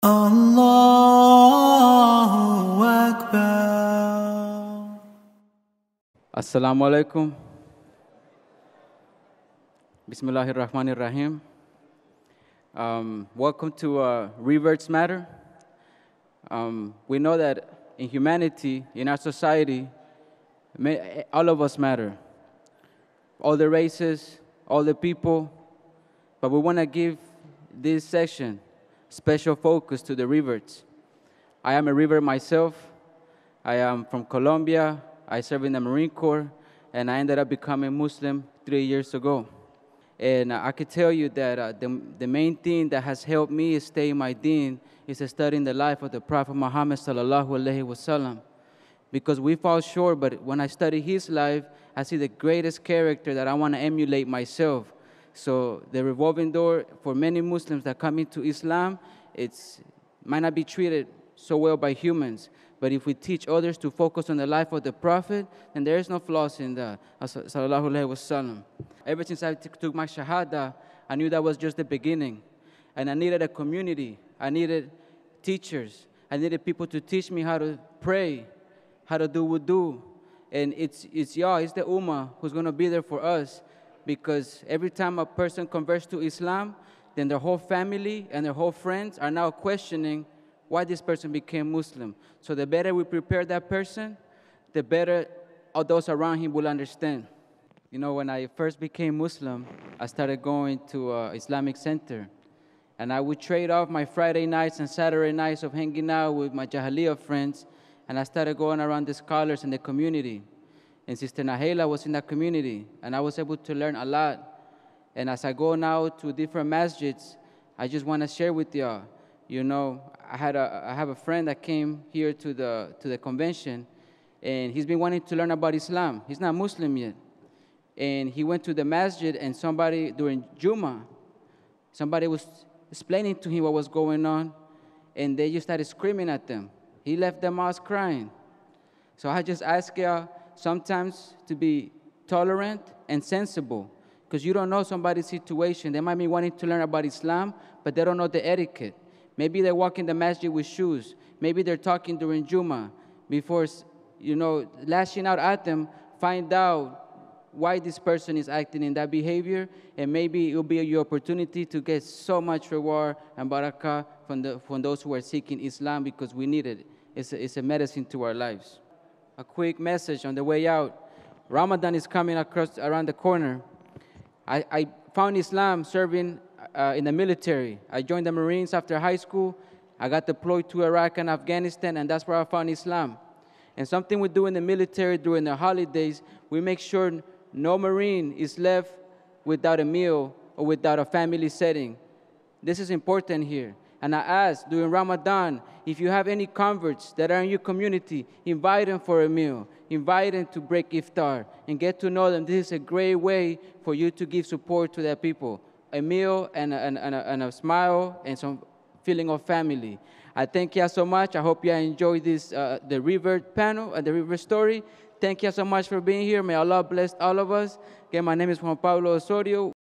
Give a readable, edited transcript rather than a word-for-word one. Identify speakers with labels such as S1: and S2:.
S1: Allahu Akbar.
S2: Assalamu alaikum. Bismillahirrahmanirrahim. Welcome to Reverts Matter. We know that in humanity, in our society, all of us matter. All the races, all the people, but we want to give this session special focus to the reverts. I am a revert myself. I am from Colombia. I served in the Marine Corps, and I ended up becoming Muslim 3 years ago. And I could tell you that the main thing that has helped me stay in my deen is studying the life of the Prophet Muhammad sallallahu alaihi wasallam. Because we fall short, but when I study his life, I see the greatest character that I want to emulate myself. So the revolving door for many Muslims that come into Islam, it might not be treated so well by humans. But if we teach others to focus on the life of the Prophet, then there is no flaws in that. Sallallahu alaihi wasallam. Ever since I took my shahada, I knew that was just the beginning. And I needed a community. I needed teachers. I needed people to teach me how to pray, how to do wudu. And it's the ummah who's going to be there for us. Because every time a person converts to Islam, then their whole family and their whole friends are now questioning why this person became Muslim. So the better we prepare that person, the better all those around him will understand. You know, when I first became Muslim, I started going to Islamic Center. And I would trade off my Friday nights and Saturday nights of hanging out with my Jahiliyyah friends, and I started going around the scholars in the community. And Sister Nahela was in that community, and I was able to learn a lot. And as I go now to different masjids, I just want to share with y'all. You know, I have a friend that came here to the convention, and he's been wanting to learn about Islam. He's not Muslim yet. And he went to the masjid, and somebody, during Jummah, somebody was explaining to him what was going on, and they just started screaming at them. He left the mosque crying. So I just ask y'all, sometimes to be tolerant and sensible, because you don't know somebody's situation. They might be wanting to learn about Islam, but they don't know the etiquette. Maybe they walk in the masjid with shoes. Maybe they're talking during Jummah. Before, you know, lashing out at them, find out why this person is acting in that behavior, and maybe it will be your opportunity to get so much reward and barakah from those who are seeking Islam, because we need it. It's a medicine to our lives. A quick message on the way out. Ramadan is coming around the corner. I found Islam serving in the military. I joined the Marines after high school. I got deployed to Iraq and Afghanistan, and that's where I found Islam. And something we do in the military during the holidays, we make sure no Marine is left without a meal or without a family setting. This is important here. And I ask during Ramadan, if you have any converts that are in your community, invite them for a meal. Invite them to break iftar and get to know them. This is a great way for you to give support to their people. A meal and a smile and some feeling of family. I thank you so much. I hope you enjoyed this, the Revert panel and the Revert story. Thank you so much for being here. May Allah bless all of us. Again, my name is Juan Pablo Osorio.